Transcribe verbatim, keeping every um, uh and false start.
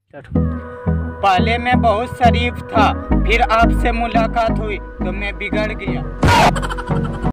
पहले मैं बहुत शरीफ था, फिर आपसे मुलाकात हुई तो मैं बिगड़ गया।